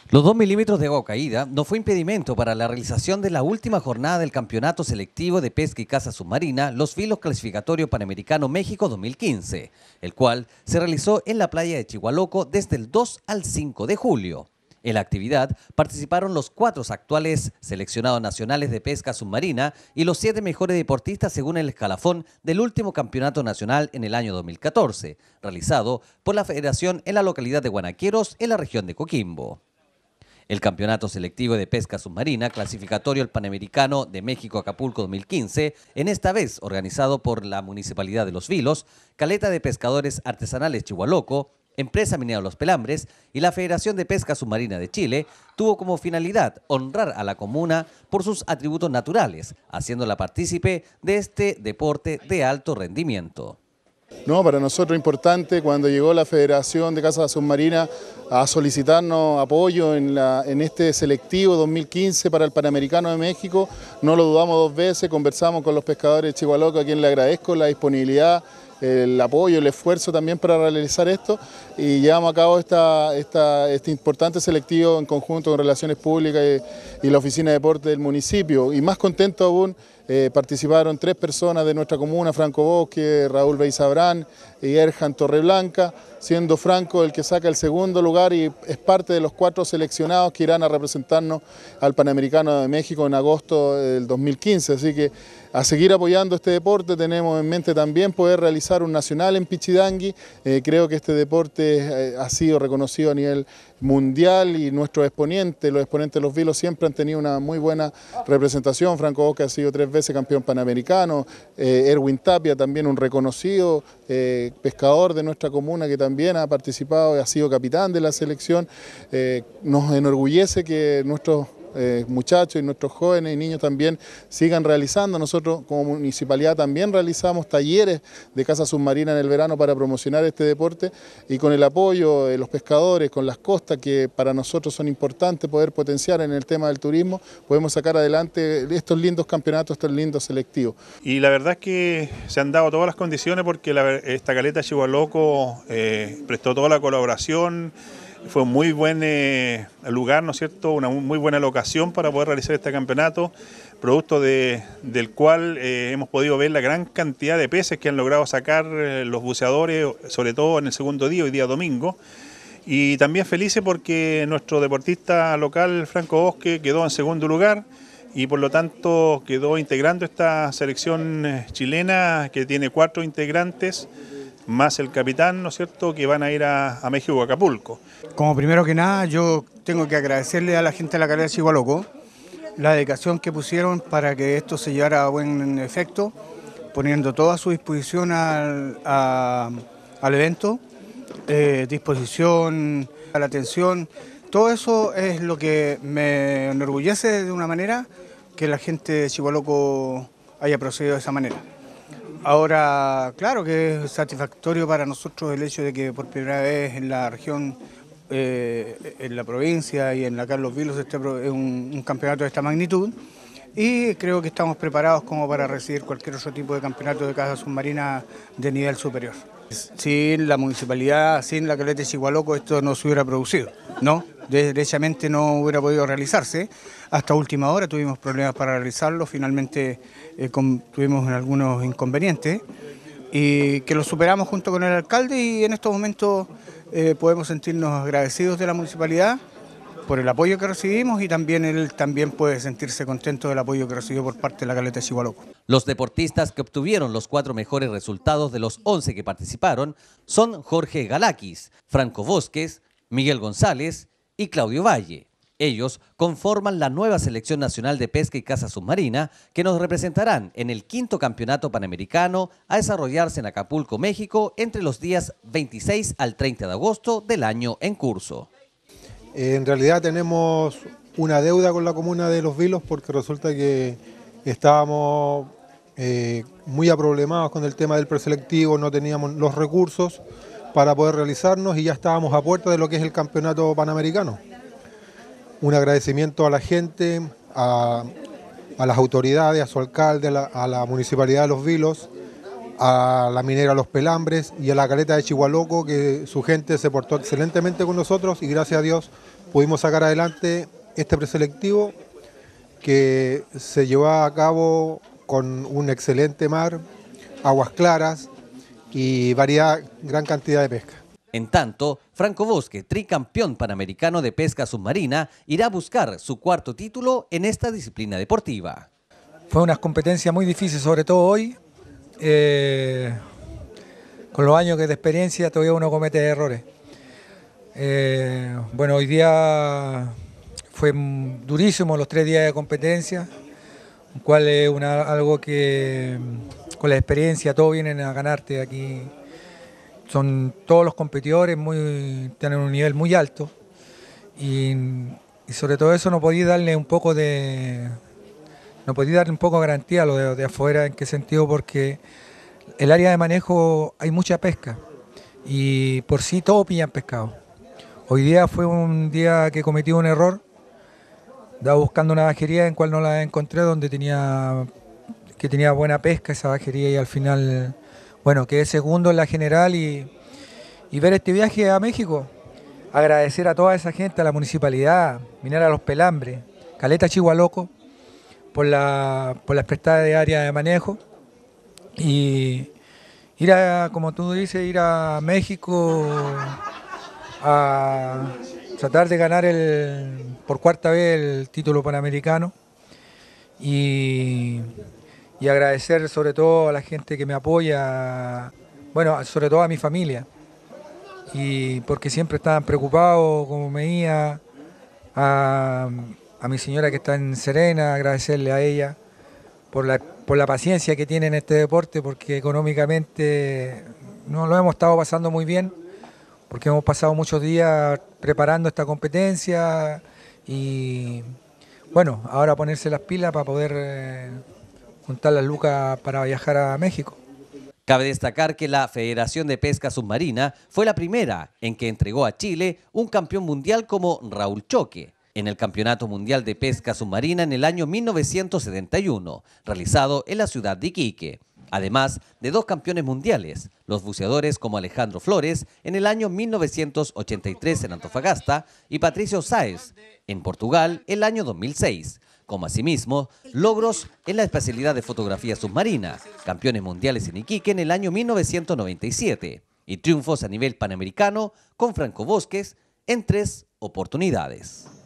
Los 2 milímetros de agua caída no fue impedimento para la realización de la última jornada del Campeonato Selectivo de Pesca y Caza Submarina, Los Vilos Clasificatorio Panamericano México 2015, el cual se realizó en la playa de Chihualoco desde el 2 al 5 de julio. En la actividad participaron los 4 actuales seleccionados nacionales de pesca submarina y los 7 mejores deportistas según el escalafón del último campeonato nacional en el año 2014, realizado por la Federación en la localidad de Guanaqueros, en la región de Coquimbo. El Campeonato Selectivo de Pesca Submarina, clasificatorio al Panamericano de México Acapulco 2015, en esta vez organizado por la Municipalidad de Los Vilos, Caleta de Pescadores Artesanales Chihualoco, Empresa Minera Los Pelambres y la Federación de Pesca Submarina de Chile, tuvo como finalidad honrar a la comuna por sus atributos naturales, haciéndola partícipe de este deporte de alto rendimiento. No, para nosotros importante cuando llegó la Federación de Caza Submarina a solicitarnos apoyo en este selectivo 2015 para el Panamericano de México, no lo dudamos 2 veces, conversamos con los pescadores de Chihualoco, a quien le agradezco la disponibilidad, el apoyo, el esfuerzo también para realizar esto, y llevamos a cabo este importante selectivo en conjunto con Relaciones Públicas y la Oficina de Deporte del municipio. Y más contento aún, participaron 3 personas de nuestra comuna: Franco Bosque, Raúl Beisabrán y Erjan Torreblanca, siendo Franco el que saca el segundo lugar y es parte de los 4 seleccionados que irán a representarnos al Panamericano de México en agosto del 2015. Así que a seguir apoyando este deporte. Tenemos en mente también poder realizar un nacional en Pichidangui. Creo que este deporte ha sido reconocido a nivel mundial y nuestros exponentes, los exponentes de Los Vilos, siempre han tenido una muy buena representación. Franco Bosque ha sido 3 veces campeón panamericano, Erwin Tapia también un reconocido pescador de nuestra comuna que también ha participado y ha sido capitán de la selección. Nos enorgullece que nuestros muchachos y nuestros jóvenes y niños también sigan realizando. Nosotros como municipalidad también realizamos talleres de caza submarina en el verano para promocionar este deporte, y con el apoyo de los pescadores, con las costas que para nosotros son importantes poder potenciar en el tema del turismo, podemos sacar adelante estos lindos campeonatos, estos lindos selectivos. Y la verdad es que se han dado todas las condiciones porque esta caleta Chihualoco prestó toda la colaboración. Fue un muy buen lugar, ¿no es cierto?, una muy buena locación para poder realizar este campeonato, producto del cual hemos podido ver la gran cantidad de peces que han logrado sacar los buceadores, sobre todo en el segundo día, hoy día domingo. Y también felices porque nuestro deportista local, Franco Bosque, quedó en segundo lugar y por lo tanto quedó integrando esta selección chilena que tiene 4 integrantes, más el capitán, ¿no es cierto?, que van a ir a México, Acapulco. Como primero que nada, yo tengo que agradecerle a la gente de la caleta de Chihualoco la dedicación que pusieron para que esto se llevara a buen efecto, poniendo toda a su disposición al evento, disposición a la atención. Todo eso es lo que me enorgullece de una manera que la gente de Chihualoco haya procedido de esa manera. Ahora, claro que es satisfactorio para nosotros el hecho de que por primera vez en la región, en la provincia y en la Carlos Vilos es un campeonato de esta magnitud, y creo que estamos preparados como para recibir cualquier otro tipo de campeonato de caza submarina de nivel superior. Sin la municipalidad, sin la caleta de Chihualoco, esto no se hubiera producido, ¿no? Derechamente no hubiera podido realizarse. Hasta última hora tuvimos problemas para realizarlo, finalmente tuvimos algunos inconvenientes y que los superamos junto con el alcalde, y en estos momentos podemos sentirnos agradecidos de la municipalidad por el apoyo que recibimos, y también él también puede sentirse contento del apoyo que recibió por parte de la caleta de Chihualoco. Los deportistas que obtuvieron los 4 mejores resultados de los 11 que participaron son Jorge Galakis, Franco Bosques, Miguel González y Claudio Valle. Ellos conforman la nueva Selección Nacional de Pesca y Caza Submarina que nos representarán en el 5º Campeonato Panamericano a desarrollarse en Acapulco, México, entre los días 26 al 30 de agosto del año en curso. En realidad tenemos una deuda con la comuna de Los Vilos porque resulta que estábamos muy aproblemados con el tema del preselectivo, no teníamos los recursos para poder realizarnos y ya estábamos a puerta de lo que es el campeonato panamericano. Un agradecimiento a la gente, a las autoridades, a su alcalde, a la Municipalidad de Los Vilos, a la minera Los Pelambres y a la caleta de Chihualoco, que su gente se portó excelentemente con nosotros y gracias a Dios pudimos sacar adelante este preselectivo que se llevó a cabo con un excelente mar, aguas claras y gran cantidad de pesca. En tanto, Franco Bosque, tricampeón panamericano de pesca submarina, irá a buscar su cuarto título en esta disciplina deportiva. Fue una competencia muy difícil, sobre todo hoy. Con los años de experiencia todavía uno comete errores. Bueno, hoy día fue durísimo los 3 días de competencia, cual es algo que con la experiencia todos vienen a ganarte aquí. Son todos los competidores tienen un nivel muy alto y sobre todo eso no podía darle un poco de garantía a lo de afuera. ¿En qué sentido? Porque el área de manejo hay mucha pesca y por sí todos pillan pescado. Hoy día fue un día que cometí un error, estaba buscando una bajería en cual no la encontré, donde tenía buena pesca esa bajería y al final, bueno, quedé segundo en la general y ver este viaje a México, agradecer a toda esa gente, a la municipalidad, Minera Los Pelambres, Caleta Chihualoco, por las prestadas de área de manejo y ir como tú dices, ir a México a tratar de ganar por 4ª vez el título panamericano y agradecer sobre todo a la gente que me apoya, bueno, sobre todo a mi familia, y porque siempre estaban preocupados como me iba, a mi señora que está en Serena, agradecerle a ella por la paciencia que tiene en este deporte, porque económicamente no lo hemos estado pasando muy bien, porque hemos pasado muchos días preparando esta competencia y bueno, ahora ponerse las pilas para poder juntar las lucas para viajar a México. Cabe destacar que la Federación de Pesca Submarina fue la primera en que entregó a Chile un campeón mundial como Raúl Choque en el Campeonato Mundial de Pesca Submarina en el año 1971, realizado en la ciudad de Iquique. Además de 2 campeones mundiales, los buceadores como Alejandro Flores en el año 1983 en Antofagasta y Patricio Sáez en Portugal el año 2006, como asimismo logros en la especialidad de fotografía submarina, campeones mundiales en Iquique en el año 1997 y triunfos a nivel panamericano con Franco Bosques en 3 oportunidades.